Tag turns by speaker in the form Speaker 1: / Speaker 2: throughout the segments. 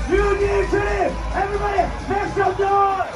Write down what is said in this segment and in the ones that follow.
Speaker 1: New Year Dream! Everybody, make some noise!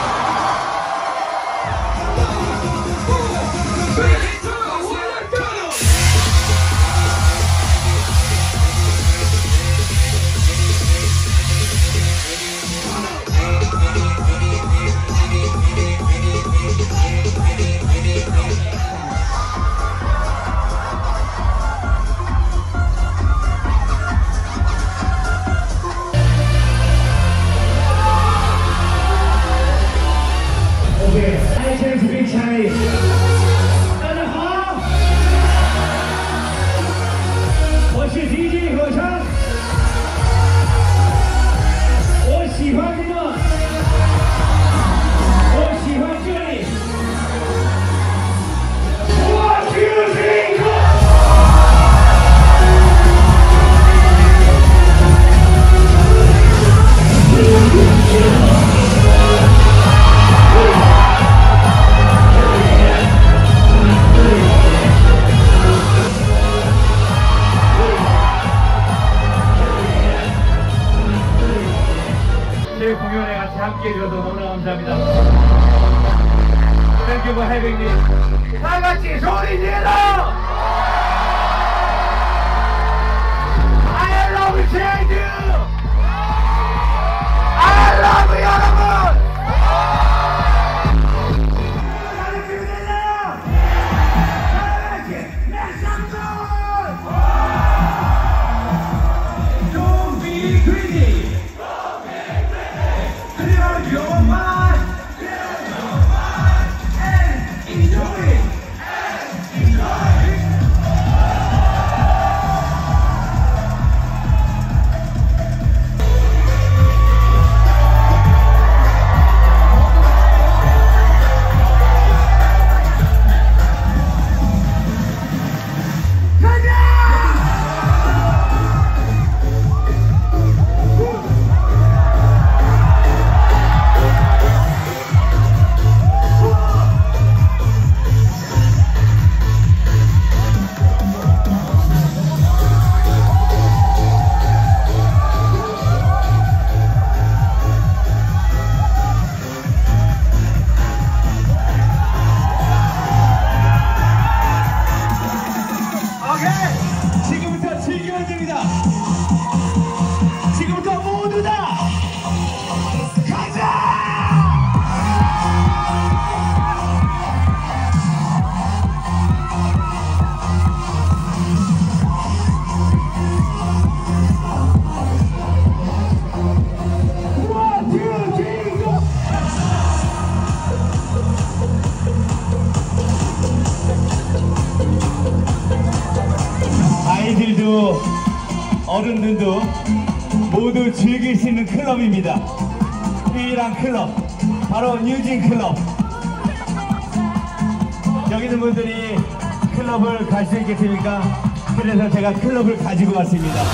Speaker 2: 공연에 같이 함께 해주셔서 너무나 감사합니다. Thank you for having me. 다 같이 소리 질러! I love you! I love 여러분! Don't be greedy! Your mind, and enjoy it, 지금부터 즐기면 됩니다. 지금부터 모두 다 가자! 아이들도 어른들도 모두 즐길 수 있는 클럽입니다. 유일한 클럽, 바로 뉴진 클럽. 여기 있는 분들이 클럽을 갈 수 있겠습니까? 그래서 제가 클럽을 가지고 왔습니다.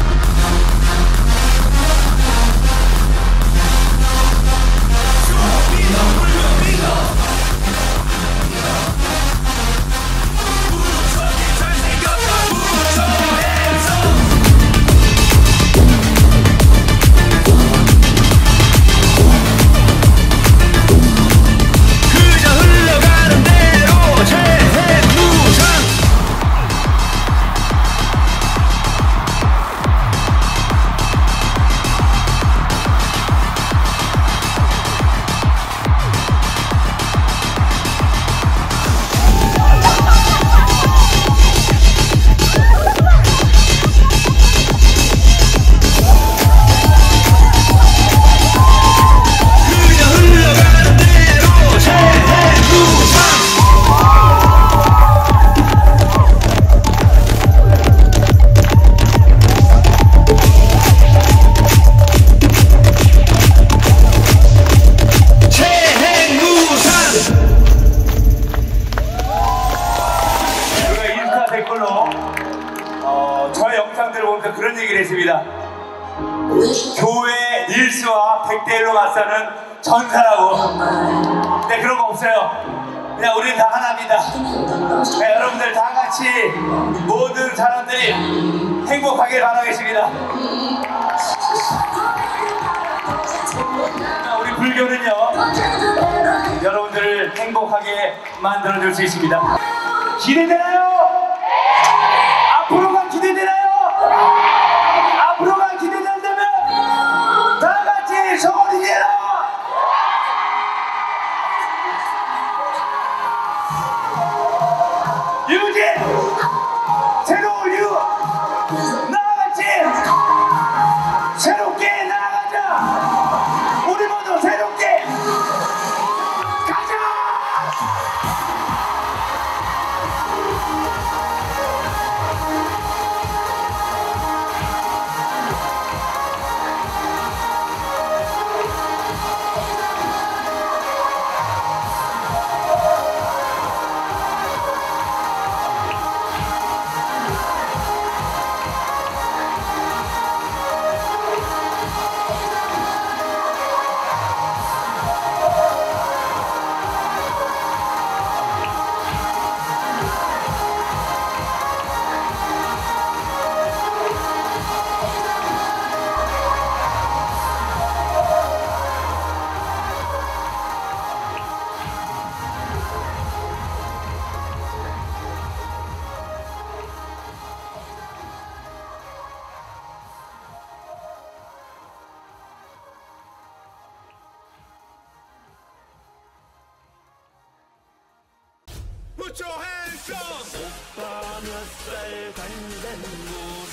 Speaker 2: 저의 영상들을 보면서 그런 얘기를 했습니다. 교회 닐스와 100대1로 맞서는 전사라고. 근데 그런 거 없어요. 그냥 우리는 다 하나입니다. 네, 여러분들 다 같이 모든 사람들이 행복하길 바라겠습니다. 이유는요, 여러분들을 행복하게 만들어줄 수 있습니다. 기대되나요? 앞으로가 기대되나요? 앞으로가 기대된다면 다 같이 소리 질러! 유진! 새로운 유! 나같이 새롭게 나아가자! 우리 모두 새롭게 가자!
Speaker 3: Put your hands up! 오빠 몇 살 간다는